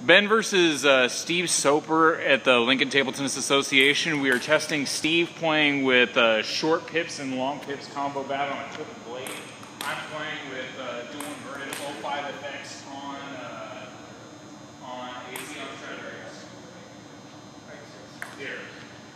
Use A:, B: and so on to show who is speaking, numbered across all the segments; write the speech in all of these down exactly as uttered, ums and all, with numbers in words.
A: Ben versus uh, Steve Soper at the Lincoln Table Tennis Association. We are testing Steve playing with uh, short pips and long pips combo bat on a triple blade. I'm playing with uh, dual inverted oh five effects on uh, on A C on treadmills. Here.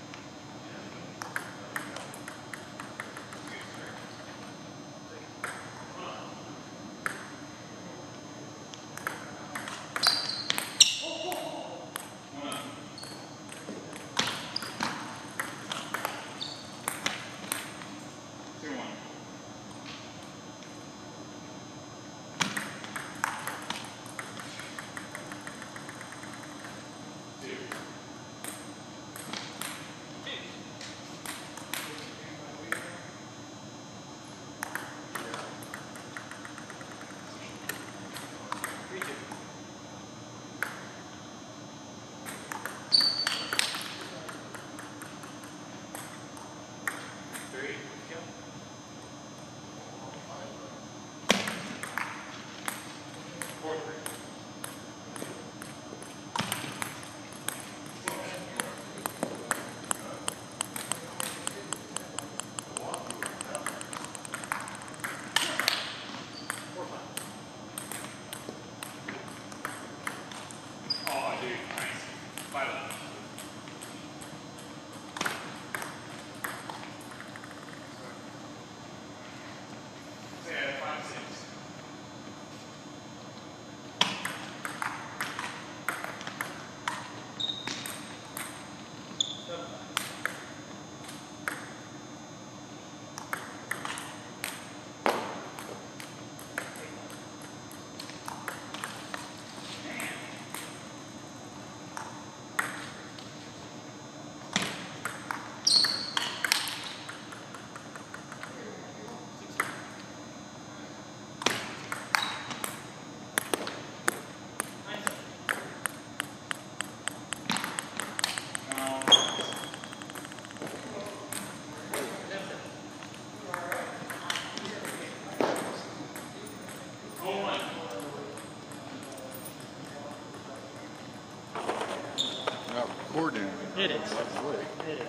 B: It is. It is.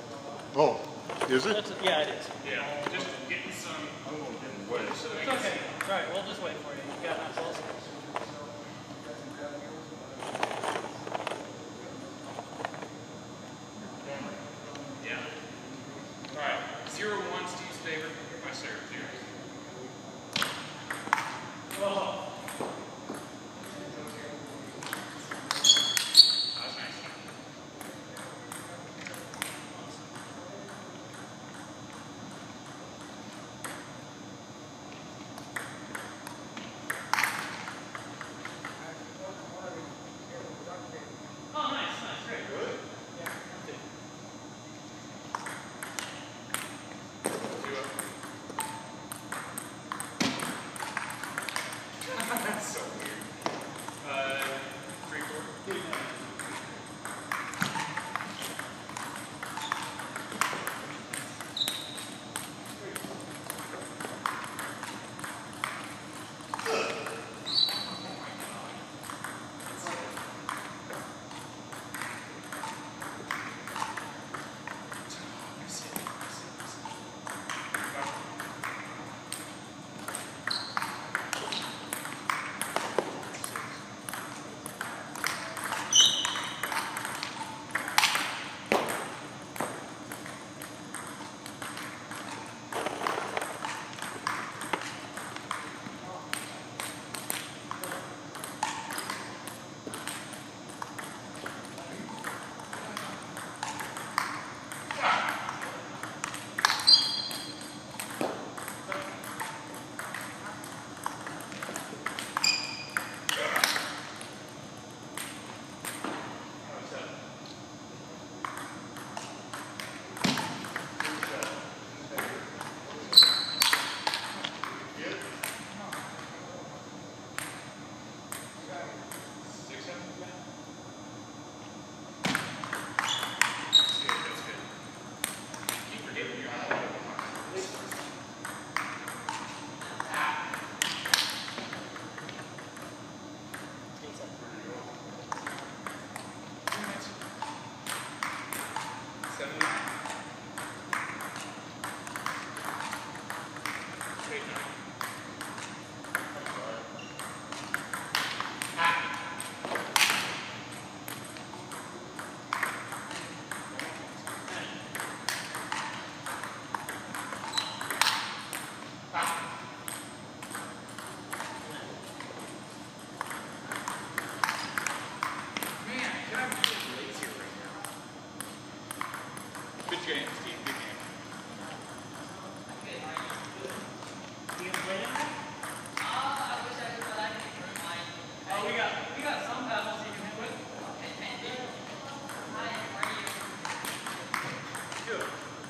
C: Oh, is it?
B: That's, yeah, it is.
A: Yeah, just getting some.
B: It's okay. Right, we'll just wait for you. You got that close.
A: Yeah. All right. Zero one, Steve's favorite. My serve, zero. Oh. game, Steve. Good game.
B: Oh, we got we got some pebbles you can hit with. Good.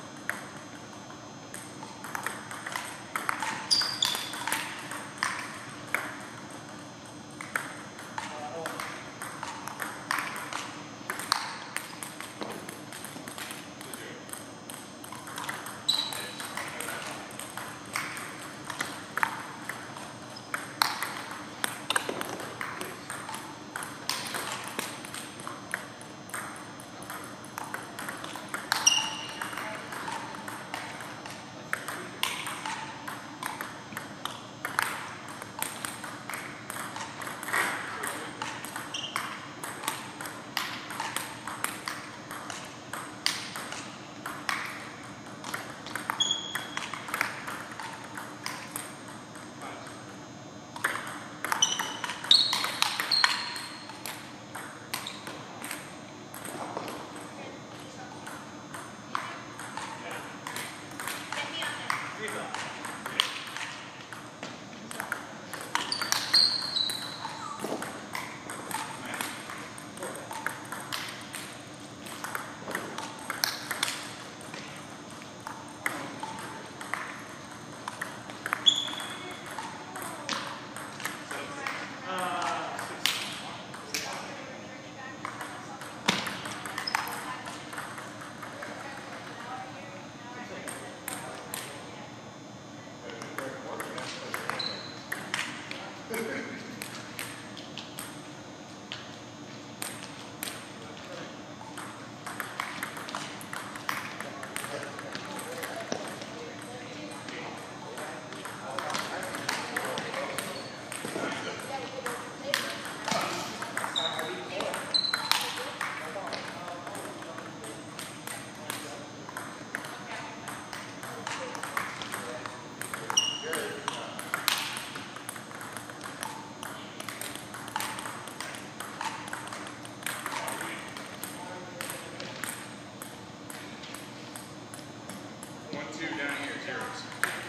A: Two down here, zeros.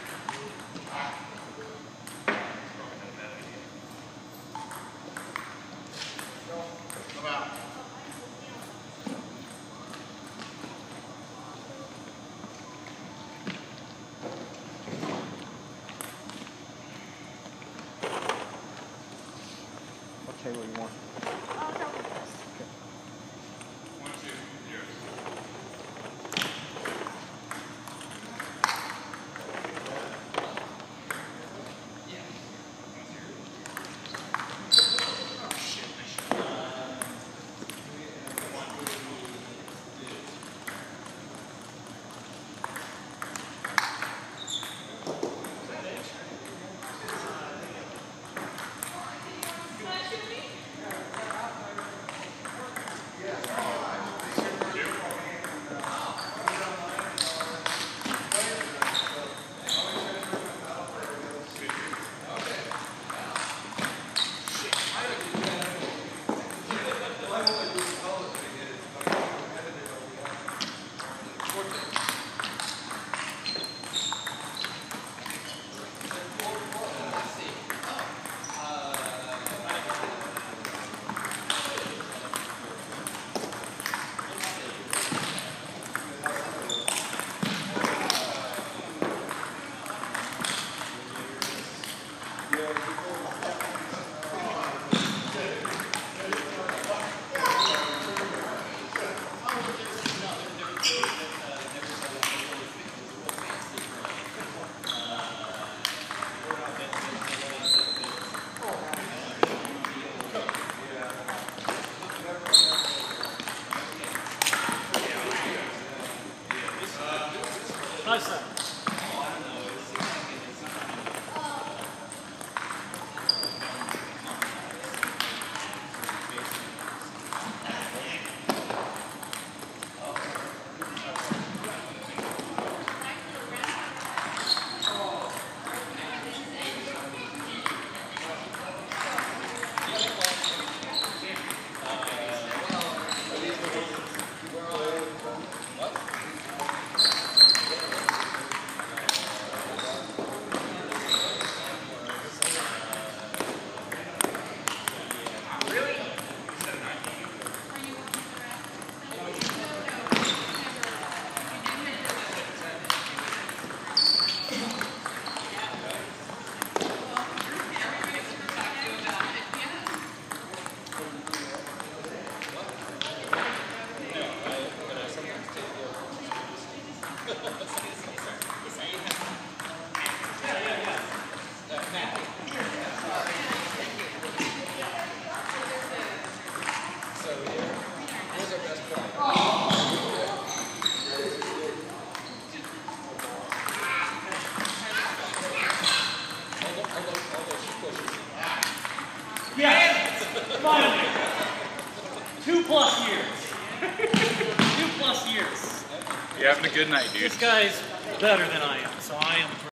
A: Come out.
C: What table you want?
A: One, two, zeros.
B: Finally. Two plus years. Two plus years.
A: You're having a good night, dude.
B: This guy's better than I am, so I am